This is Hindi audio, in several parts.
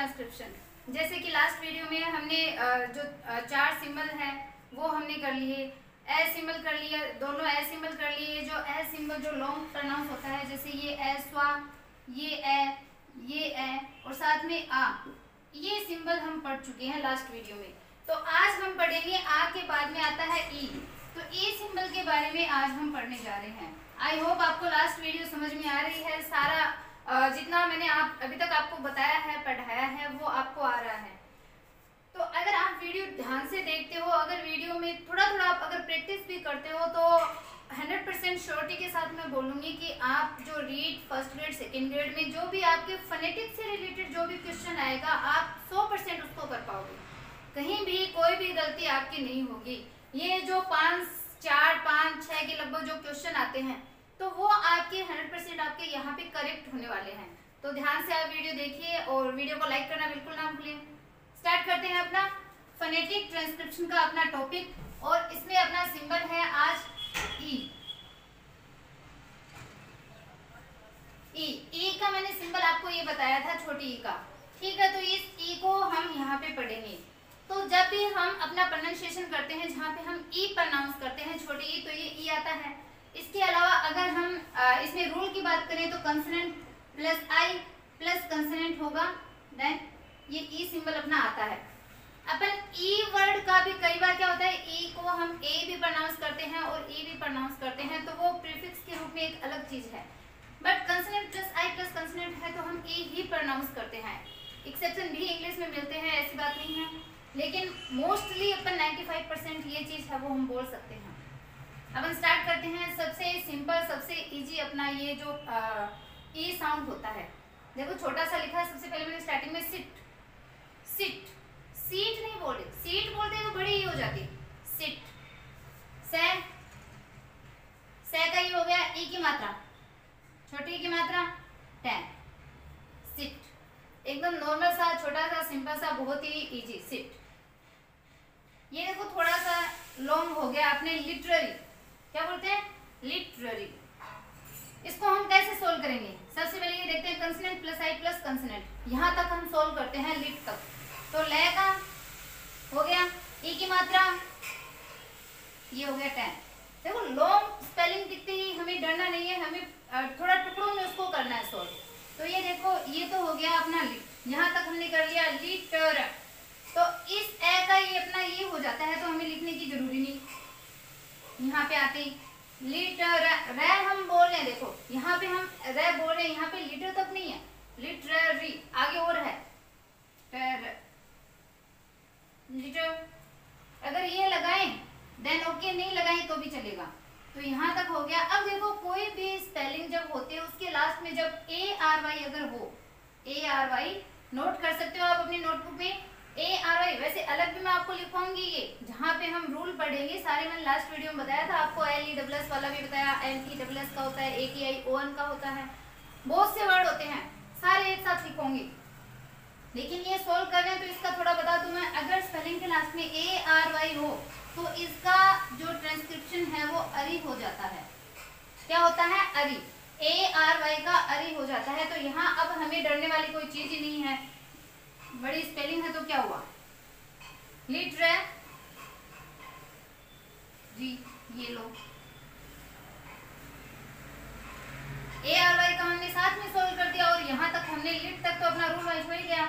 ट्रांसक्रिप्शन। जैसे कि लास्ट वीडियो में हमने जो 4 सिंबल है वो हमने कर लिए, ए सिंबल कर लिया, दोनों ए सिंबल कर लिए। जो ए सिंबल जो लॉन्ग प्रोनाउंस होता है, जैसे ये ए स्वा, ये ए और साथ में आ, ये सिंबल हम पढ़ चुके हैं लास्ट वीडियो में। तो आज हम पढ़ेंगे आ के बाद में आता है ई। तो ई सिंबल के बारे में आज हम पढ़ने जा रहे हैं। आई होप आपको लास्ट वीडियो समझ में आ रही है, सारा जितना मैंने अभी तक आपको बताया है, पढ़ाया है, वो आपको आ रहा है। तो अगर आप वीडियो ध्यान से देखते हो, अगर वीडियो में थोड़ा थोड़ा आप अगर प्रैक्टिस भी करते हो, तो 100% श्योरिटी के साथ मैं बोलूँगी कि आप जो read first grade second grade में जो भी आपके फोनेटिक्स से रिलेटेड जो भी क्वेश्चन आएगा, आप 100% उसको कर पाओगे। कहीं भी कोई भी गलती आपकी नहीं होगी। ये जो 5, 4, 5, 6 के लगभग जो क्वेश्चन आते हैं, तो वो आपके 100% आपके यहाँ पे करेक्ट होने वाले हैं। तो ध्यान से आप वीडियो देखिए और वीडियो को लाइक करना बिल्कुल ना भूलें। स्टार्ट करते हैं अपना फोनेटिक ट्रांसक्रिप्शन का अपना टॉपिक, और इसमें अपना सिंबल है आज ई। ई का मैंने सिंबल आपको ये बताया था, छोटी ई का, ठीक है। तो इस ई को हम यहाँ पे पढ़ेंगे। तो जब भी हम अपना प्रोनाउंसिएशन करते हैं, जहाँ पे हम ई प्रोनाउंस करते हैं छोटी ई, तो ये ई आता है। इसके अलावा अगर हम इसमें रूल की बात करें तो consonant plus I plus consonant होगा, देन ये ई सिंबल अपना आता है। अपन ई वर्ड का भी कई बार क्या होता है, ई को हम ए भी प्रोनाउंस करते हैं और ई भी प्रोनाउंस करते हैं, तो वो प्रीफिक्स के रूप में एक अलग चीज है। But consonant plus I plus consonant है तो हम ई ही प्रोनाउंस करते हैं। एक्सेप्शन भी इंग्लिश में मिलते हैं, ऐसी बात नहीं है, लेकिन मोस्टली अपन 95% ये चीज है वो हम बोल सकते हैं। अब हम स्टार्ट करते हैं। सबसे सिंपल, सबसे इजी अपना ये जो ई साउंड होता है, देखो छोटा सा लिखा है। सबसे पहले मैंने स्टार्टिंग में सिट, सिट, सीट नहीं बोलते, सीट बोलते तो बड़ी ई हो जाती, सिट। से का ई हो गया, ई की मात्रा, छोटी ई की मात्रा, टेन, सिट। एकदम नॉर्मल सा, छोटा सा, सिंपल सा, बहुत ही इजी, सिट। ये देखो थोड़ा सा लॉन्ग हो गया, आपने लिटरेरी, क्या बोलते हैं, लिटरेरी। इसको हम कैसे सोल्व करेंगे? सबसे पहले ये देखते हैं, consonant plus I plus consonant, यहाँ तक हम सोल्व करते हैं, लिट तक। तो ले का हो गया, ई की मात्रा, ये हो गया 10। देखो लॉन्ग स्पेलिंग दिखते ही हमें डरना नहीं है, हमें थोड़ा टुकड़ों में उसको करना है सोल्व। तो ये देखो, ये तो हो गया अपना लिट, यहाँ तक हमने कर लिया लिटर। तो इस ए का ये अपना ये हो जाता है, तो हमें लिखने की जरूरी नहीं। यहाँ पे आते ही लिटर, रे हम बोल रहे हैं, देखो यहाँ पे हम रे बोल रहे हैं, यहाँ पे लिटर तक नहीं है, लिटरेरी आगे और है, लिटर। अगर ये लगाएं देन ओके, नहीं लगाएं तो भी चलेगा। तो यहाँ तक हो गया। अब देखो कोई भी स्पेलिंग जब होते हैं, उसके लास्ट में जब ARY अगर हो, ARY नोट कर सकते हो आप अपनी नोटबुक में, ARY। वैसे अलग भी मैं आपको लिखवाऊंगी, ये जहाँ पे हम रूल पढ़ेंगे सारे मैंने लास्ट वीडियो में बताया था आपको। LESS वाला भी बताया, LESS का होता है, AKION का होता है, बहुत से वर्ड होते हैं, सारे एक साथ लिखूंगी। लेकिन ये सोल्व कर रहे हैं तो इसका थोड़ा बता दूं मैं। अगर स्पेलिंग के लास्ट में ARY हो तो इसका जो ट्रांसक्रिप्शन है वो अरी हो जाता है। क्या होता है? अरी। ARY का अरी हो जाता है। तो यहाँ अब हमें डरने वाली कोई चीज ही नहीं है, बड़ी स्पेलिंग है। तो क्या हुआ, लिटरे जी, ये लो ARY का हमने साथ में सोल्व कर दिया, और यहाँ तक हमने लिट तक तो अपना रूल वाइज हो ही गया।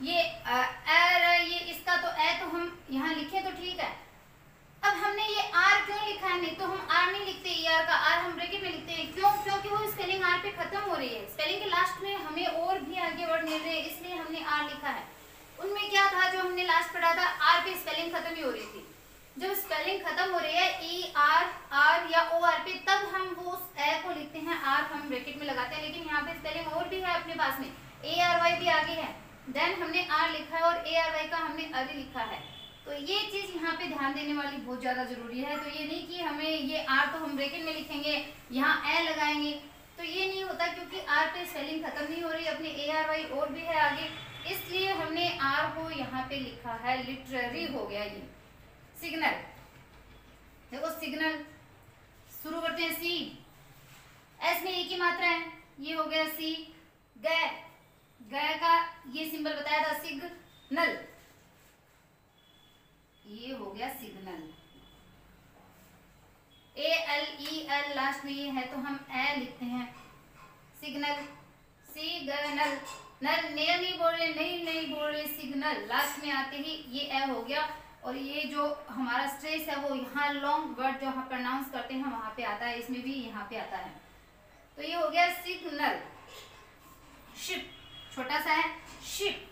ये इसका तो ए तो हम यहाँ लिखे तो ठीक है। अब हमने ये आर क्यों लिखा है? नहीं तो हम आर नहीं लिखते, ER का आर हम ब्रैकेट में लिखते हैं। क्यों? क्योंकि वो स्पेलिंग आर पे खत्म हो रही है, स्पेलिंग के लास्ट में हमें और भी आगे वर्ड मिल रहे हैं, इसलिए हमने आर लिखा है। उनमें क्या था जो हमने लास्ट पढ़ा था, आर पे स्पेलिंग खत्म ही हो रही थी। जब स्पेलिंग खत्म हो रही है ER, आर या OR पे, तब हम वो उस ए को लिखते हैं, आर हम ब्रैकेट में लगाते हैं। लेकिन यहाँ पे स्पेलिंग और भी है अपने पास में, ARY भी आगे है, देन हमने आर लिखा है और ARY का हमने अरी लिखा है। तो ये चीज यहाँ पे ध्यान देने वाली बहुत ज्यादा जरूरी है। तो ये नहीं कि हमें ये आर तो हम ब्रैकेट में लिखेंगे, यहाँ ए लगाएंगे, तो ये नहीं होता, क्योंकि आर पे स्पेलिंग खत्म नहीं हो रही, अपने ARY और भी है आगे, इसलिए हमने आर को यहाँ पे लिखा है, लिटरेरी हो गया ये। सिग्नल, देखो सिग्नल शुरू करते हैं, सी, एस में ई की मात्रा है, ये हो गया सी। गए, ग का ये सिंबल बताया था सिग्नल, ये हो गया सिग्नल। ALEL लास्ट में ये है तो हम ए लिखते हैं, सिग्नल, सिग्नल, नल नेल नहीं बोल रहे, नहीं बोल रहे, सिग्नल लास्ट में आते ही ये ए हो गया। और ये जो हमारा स्ट्रेस है वो यहाँ लॉन्ग वर्ड जो हम प्रोनाउंस करते हैं वहां पे आता है, इसमें भी यहाँ पे आता है। तो ये हो गया सिग्नल। शिप छोटा सा है, शिप,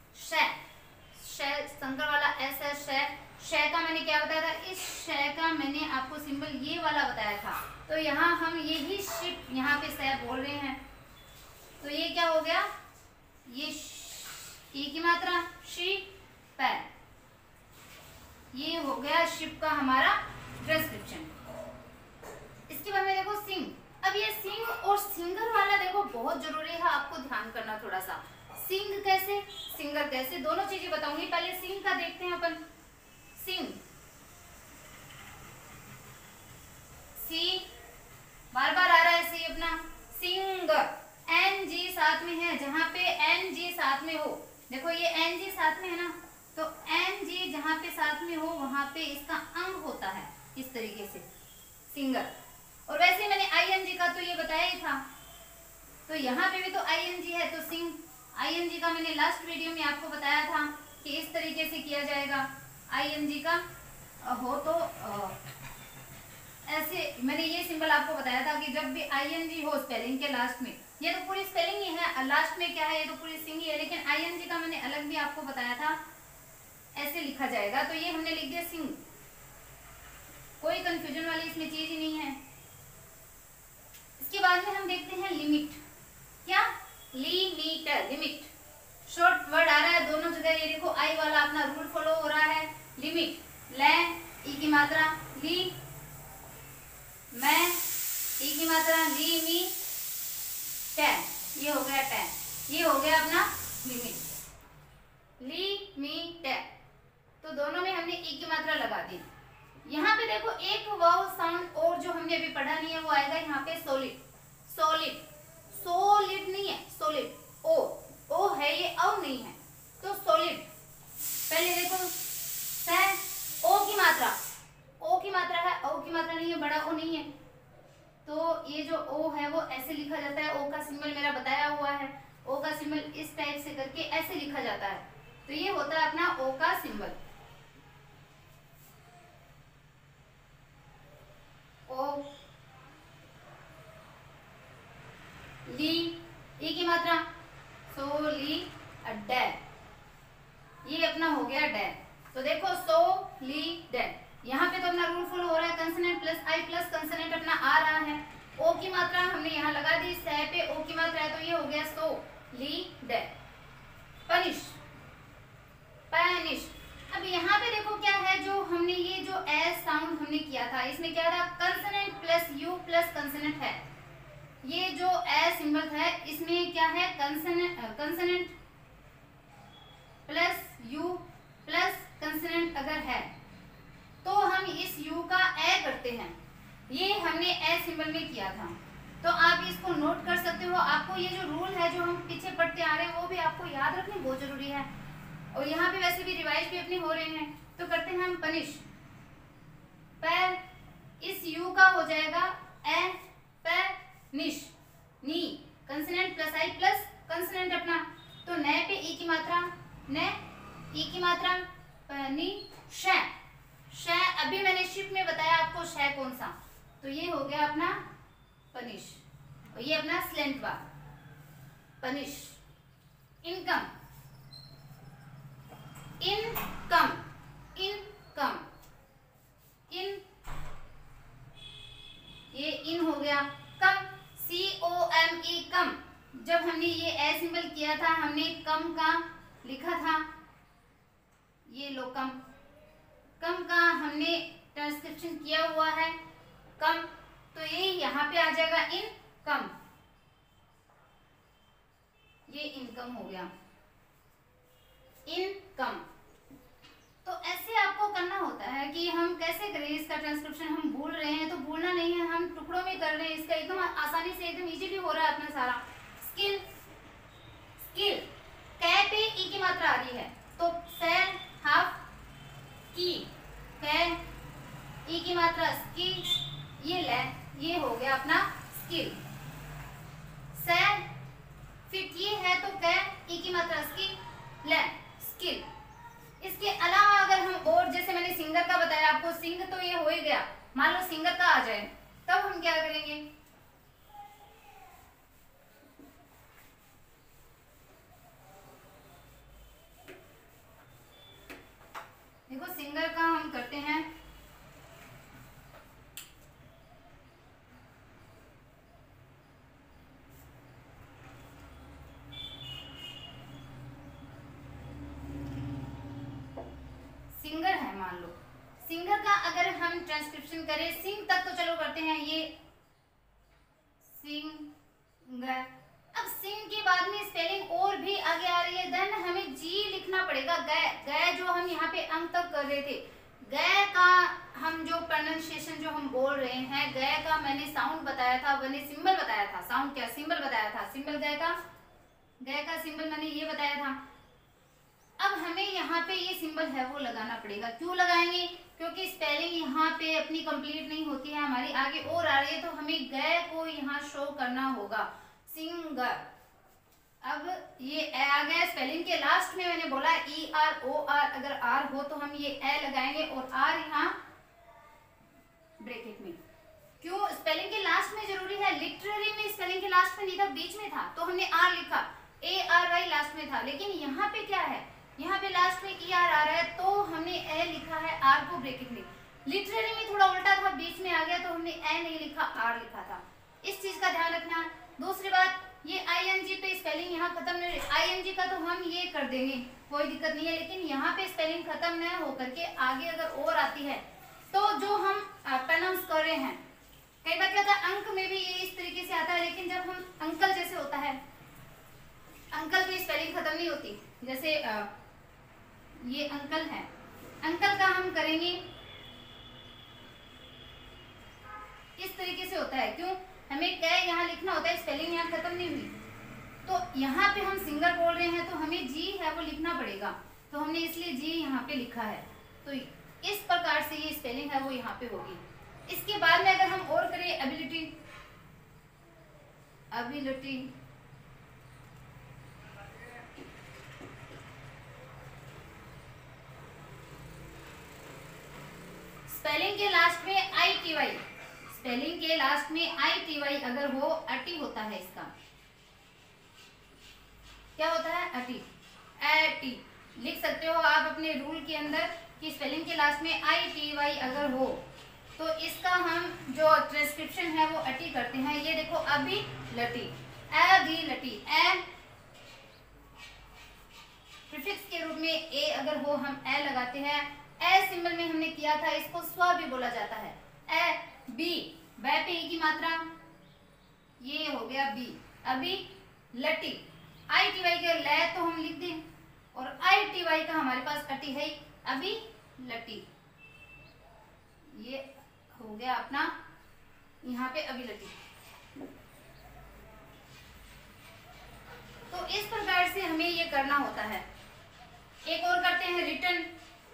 संकर वाला एस है, शय का मैंने क्या बताया था, इस शय का मैंने आपको सिंबल ये वाला बताया था। तो यहाँ हम यही शिप यहाँ पे शय बोल रहे हैं, तो ये क्या हो गया, ये ई की मात्रा शिप, ये हो गया शिप का हमारा ट्रांसक्रिप्शन। इसके बाद में देखो सिंग। अब ये सिंग और सिंगर वाला देखो बहुत जरूरी है, आपको ध्यान करना थोड़ा सा। सिंग कैसे, सिंगर कैसे, दोनों चीजें बताऊंगी। पहले सिंग का देखते हैं अपन। सिंग, सी बार बार आ रहा है, सी अपना, सिंग, एन जी साथ में है, जहां पे एन जी साथ में हो, देखो ये एन जी साथ में है ना, तो एन जी जहां पे साथ में हो वहां पे इसका अंग होता है इस तरीके से, सिंगर। और वैसे मैंने ING का तो ये बताया ही था, तो यहाँ पे भी तो ING है, तो सिंग, ING का मैंने लास्ट वीडियो में आपको बताया था कि इस तरीके से किया जाएगा। ING का हो तो ऐसे मैंने ये सिंबल आपको बताया था कि जब भी ING हो स्पेलिंग के लास्ट में, ये तो पूरी स्पेलिंग ही है, लास्ट में क्या है, ये तो पूरी सिंग ही है, लेकिन ING का मैंने अलग भी आपको बताया था, ऐसे लिखा जाएगा। तो ये हमने लिख दिया सिंग, कोई कंफ्यूजन वाली इसमें चीज ही नहीं है। इसके बाद में हम देखते हैं लिमिट। क्या, लिमिट, लिमिट शॉर्ट वर्ड आ रहा है दोनों जगह, ये देखो आई वाला अपना रूल फॉलो हो रहा है। लिमिट, ले, ई की मात्रा, ली, मैं, ई की मात्रा, ली, मी, टे, ये हो गया टे, ये हो गया अपना लिमिट, ली, मी, टे। तो दोनों में हमने ई की मात्रा लगा दी। यहाँ पे देखो एक वाव साउंड और जो हमने अभी पढ़ा नहीं है वो आएगा यहाँ पे सोलिड, सॉलिड, सोलिड नहीं है, सोलिड, ओ है, ये औ नहीं है, तो सॉलिड। पहले देखो ओ की मात्रा, ओ की मात्रा है, ओ की मात्रा नहीं है, बड़ा ओ नहीं है, तो ये जो ओ है वो ऐसे लिखा जाता है। ओ का सिंबल मेरा बताया हुआ है, ओ का सिंबल इस टाइप से करके ऐसे लिखा जाता है, तो ये होता है अपना ओ का सिंबल। ओ, ली, ई की मात्रा, सो, ली, डे, ये अपना हो गया डे। तो देखो सो, ली, डे, यहाँ पे तो अपना रूल फॉलो हो रहा है, consonant plus I plus consonant अपना आ रहा है। ओ की मात्रा हमने यहाँ लगा दी, सह पे ओ की मात्रा है, तो ये हो गया सो, ली, डे। पनिश, पैनिश। अब यहाँ पे देखो क्या है, जो हमने ये जो एस साउंड हमने किया था, इसमें क्या था, consonant plus U plus consonant है। ये जो ए सिंबल है इसमें क्या है, consonant plus U plus consonant अगर है तो हम इस यू का ए करते हैं, ये हमने ए सिंबल में किया था। तो आप इसको नोट कर सकते हो। आपको ये जो रूल है जो हम पीछे पढ़ते आ रहे हैं वो भी आपको याद रखने बहुत जरूरी है, और यहाँ पे वैसे भी रिवाइज भी अपने हो रहे हैं। तो करते हैं हम पनिश, पैर, इस यू का हो जाएगा ए, पैर, निश, नी, consonant plus I plus consonant अपना, तो न पे ई की मात्रा, न, ई की मात्रा, नी, शै, शै। अभी मैंने शिप में बताया आपको शै कौन सा, तो ये हो गया अपना पनिश, और ये अपना slant bar, punish. Income, income, income, in, ये इन हो गया। कम, COME, कम। जब हमने ये ए सिंबल किया था हमने कम का लिखा था, ये लो कम, कम का हमने ट्रांसक्रिप्शन किया हुआ है कम, तो ये यहाँ पे आ जाएगा इन कम, ये इनकम हो गया, इनकम। तो ऐसे आपको करना होता है कि हम कैसे करें इसका ट्रांसक्रिप्शन। हम भूल रहे हैं तो भूलना नहीं है, हम टुकड़ों में कर रहे हैं, इसका एकदम आसानी से एकदम इजीली हो रहा है अपना सारा। स्किल, स्किल, से, फिर ये है तो कै, ई की मात्रा स्की, ले, स्किल। इसके अलावा अगर हम और जैसे मैंने सिंगर का बताया आपको, सिंग तो ये हो ही गया, मान लो सिंगर का आ जाए तब हम क्या करेंगे, देखो सिंगर का हम करते हैं सिंगर है, मान लो सिंगर का अगर हम ट्रांसक्रिप्शन करें, सिंग तक तो चलो करते हैं, ये सिंगर। अब सिंग के बाद में स्पेलिंग और भी आगे आ रही है, देन हमें जी लिखना पड़ेगा। गए, गए जो हम यहाँ पे अंक तक कर रहे थे, गए का हम जो प्रोनाउंसिएशन जो हम बोल रहे हैं, गए का मैंने साउंड बताया था, मैंने सिंबल बताया था, साउंड क्या सिंबल बताया था, सिंबल गए का सिंबल मैंने ये बताया था। अब हमें यहाँ पे ये सिंबल है वो लगाना पड़ेगा। क्यों लगाएंगे, क्योंकि स्पेलिंग यहाँ पे अपनी कंप्लीट नहीं होती है, हमारी आगे और आ रही है, तो हमें गए को यहाँ शो करना होगा, सिंगर। अब ये ए आ गया, स्पेलिंग के लास्ट में मैंने बोला ई आर ओ आर, अगर आर हो तो हम ये ए लगाएंगे और आर यहाँ ब्रैकेट में। क्यों स्पेलिंग के लास्ट में जरूरी है, लिटरेरी में स्पेलिंग के लास्ट में नहीं था, बीच में था, तो हमने आर लिखा, ए आर वाई लास्ट में था। लेकिन यहाँ पे क्या है, यहाँ पे लास्ट में ई आर आ रहा है, तो हमने ए लिखा है, आर को ब्रैकेट में। लिटरेरी में थोड़ा उल्टा था, बीच में आ गया, तो हमने ए नहीं लिखा, आर लिखा था। इस चीज का ध्यान रखना। दूसरी बात, ये आईएनजी पे स्पेलिंग यहाँ खत्म नहीं, आईएनजी का तो हम ये कर देंगे, कोई दिक्कत नहीं है, लेकिन यहाँ पे स्पेलिंग खत्म न होकर के आगे अगर और आती है, तो जो हम प्रोनाउंस कर रहे हैं, कई बार क्या होता है अंक में भी ये इस तरीके से आता है, लेकिन जब हम अंकल जैसे होता है, अंकल की स्पेलिंग खत्म नहीं होती, जैसे ये अंकल है, अंकल का हम करेंगे इस तरीके से होता है। क्यों, हमें कै यहाँ लिखना होता है, स्पेलिंग यहाँ खत्म नहीं हुई, तो यहाँ पे हम सिंगर बोल रहे हैं, तो हमें जी है वो लिखना पड़ेगा, तो हमने इसलिए जी यहाँ पे लिखा है। तो इस प्रकार से ये स्पेलिंग है वो यहाँ पे होगी। इसके बाद में अगर हम और करें एबिलिटी, एबिलिटी स्पेलिंग के लास्ट में आई टी वाई, स्पेलिंग के लास्ट में आई टी वाई अगर हो, अटी होता है, इसका क्या होता है, अटी, एटी लिख सकते हो आप अपने रूल के अंदर कि स्पेलिंग के लास्ट में आई टी वाई अगर हो तो इसका हम जो ट्रांसक्रिप्शन है वो अटी करते हैं। ये देखो अभी लटी, अभी लटी, ए प्रीफिक्स के रूप में ए अगर हो हम ए लगाते हैं। ए सिंबल में हमने किया था, इसको स्व भी बोला जाता है। ए बी, बै पे ई की मात्रा, ये हो गया बी, अभी लटी, आई टी वाई के ले तो हम लिख दें, और आई टी वाई का हमारे पास अटी है, अभी लटी, ये हो गया अपना यहाँ पे अभी लटी। तो इस प्रकार से हमें ये करना होता है। एक और करते हैं रिटर्न।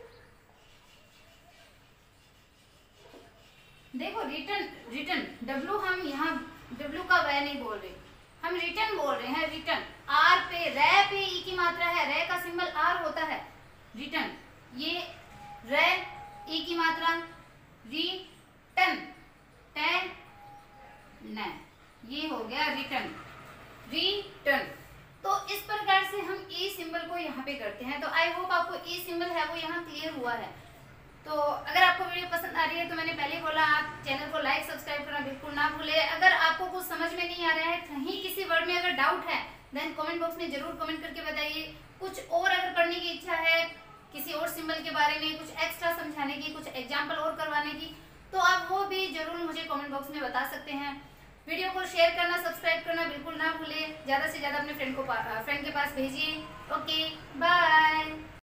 देखो रिटर्न, रिटर्न डब्लू, हम यहाँ डब्लू का वह नहीं बोल रहे, हम रिटर्न बोल रहे हैं। रिटर्न आर पे, रे पे ई की मात्रा है, रे का सिंबल आर होता है। रिटर्न, ये रे ई की मात्रा, रिटर्न, टेन न, ये हो गया रिटर्न, रिटर्न। तो इस प्रकार से हम ई सिंबल को यहाँ पे करते हैं। तो आई होप आपको ई सिंबल है वो यहाँ क्लियर हुआ है। तो अगर आपको वीडियो पसंद आ रही है तो मैंने पहले बोला, आप चैनल को लाइक सब्सक्राइब करना बिल्कुल ना भूले। अगर आपको कुछ समझ में नहीं आ रहा है, कहीं किसी वर्ड में अगर डाउट है, देन कमेंट बॉक्स में जरूर कमेंट करके बताइए। कुछ और अगर पढ़ने की इच्छा है, किसी और सिंबल के बारे में कुछ एक्स्ट्रा समझाने की, कुछ एग्जाम्पल और करवाने की, तो आप वो भी जरूर मुझे कमेंट बॉक्स में बता सकते हैं। वीडियो को शेयर करना, सब्सक्राइब करना बिल्कुल ना भूले। ज़्यादा से ज़्यादा अपने फ्रेंड के पास भेजिए। Okay, bye.